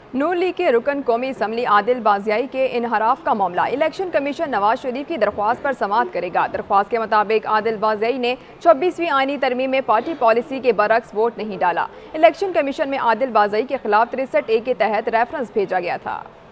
नून league के रुकन कौमी असम्बली आदिल बाजियाई के इनहराफ का मामला। इलेक्शन कमीशन नवाज शरीफ की दरख्वास्त पर समाअत करेगा। दरख्वास्त के मुताबिक आदिल बाजियाई ने 26वीं आईनी तरमीम में पार्टी पॉलिसी के बरक्स वोट नहीं डाला। इलेक्शन कमीशन में आदिल बाजियाई के खिलाफ 63A के तहत रेफरेंस भेजा गया था।